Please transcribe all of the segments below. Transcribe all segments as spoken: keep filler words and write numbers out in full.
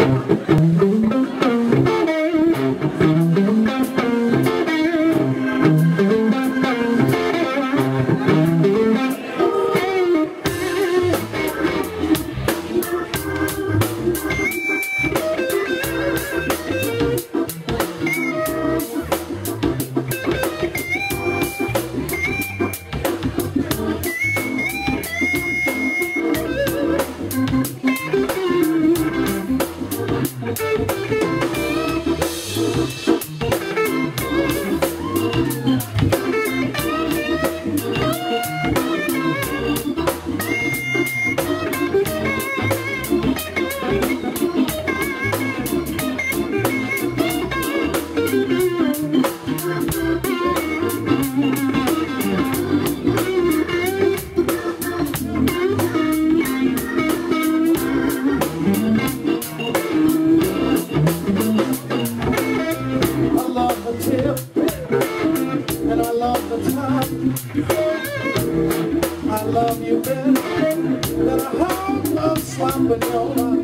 I love you better than a hard love slapping on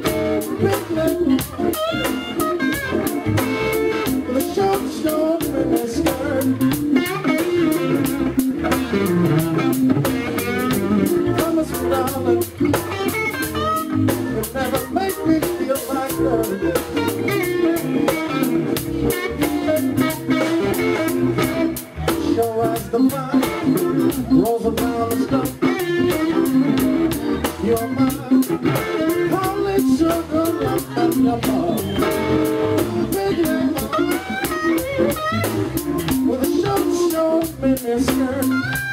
with a short, short mini skirt. Promise me, darling, you'll never make me feel like her. Show as the fire rolls around the stuff. You're mine, holy sugar, love and your love. Big love, with a short, short mini skirt.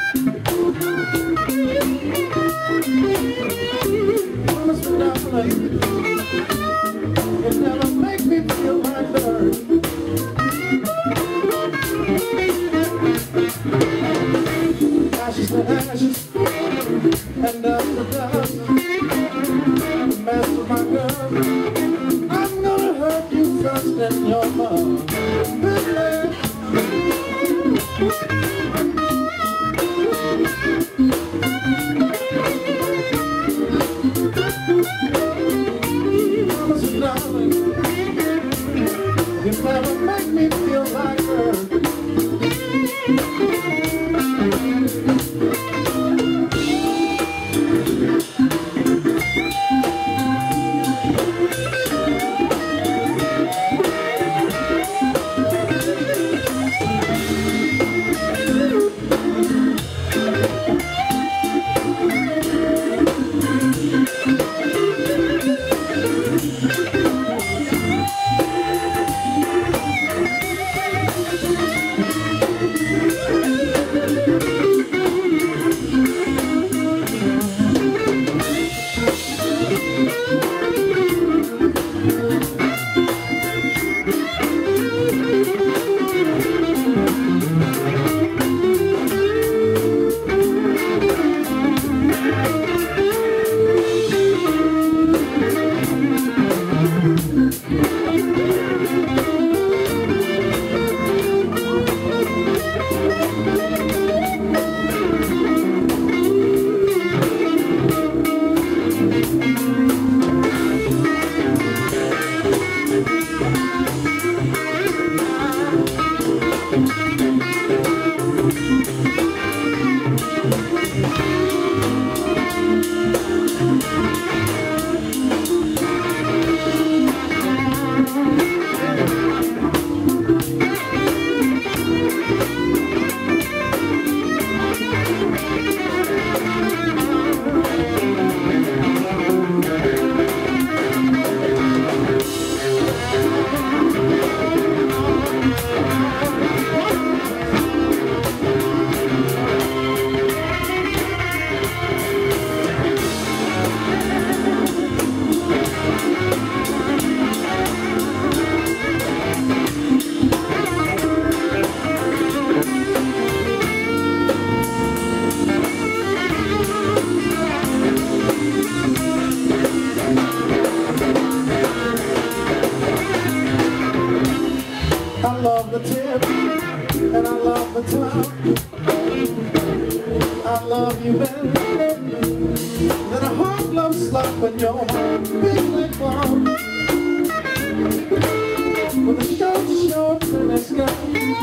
Promise me, darling, you'll never make me feel like dirt. Ashes to ashes, and dust to dust. The mess of my girl, I'm gonna hurt you first in your love. Baby, promise me, darling, you'll never make me feel like her. I love the tip, and I love the top. I love you better than a hard love slap in your heart. Big like bomb. with a short, short little skirt.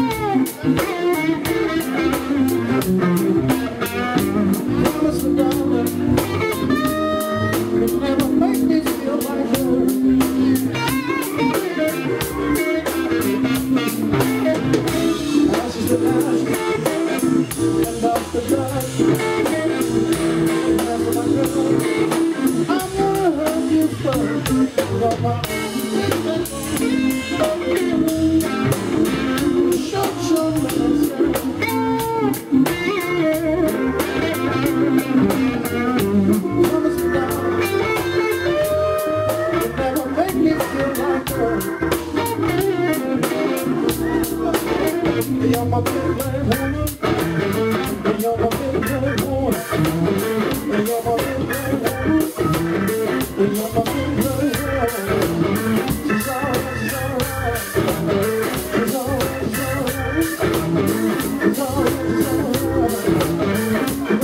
Promise me, darling, you'll never make me feel like her. Ashes to ashes, and dust to dust. Remember my girl, I'm gonna hurt you first. You're my short, short little skirt. Promise me, darling, you'll never make me feel like her. You're my big black woman. You're my big black woman. You're my big black woman. You're my big black woman. She's alright, she's alright. She's alright, she's alright. She's alright, she's alright. She's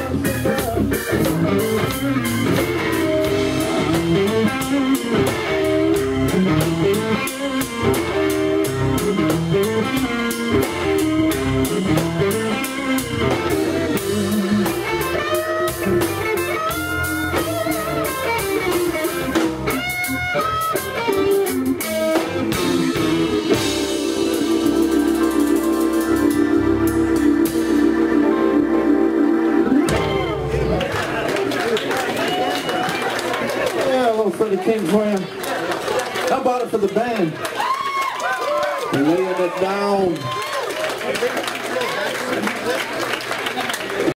for the King for him. How about it for the band? Laying it down.